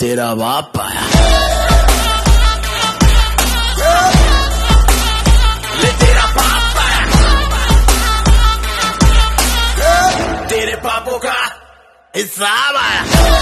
तेरा बाप आया, ले तेरा बाप आया, तेरे पापों का हिसाब आया।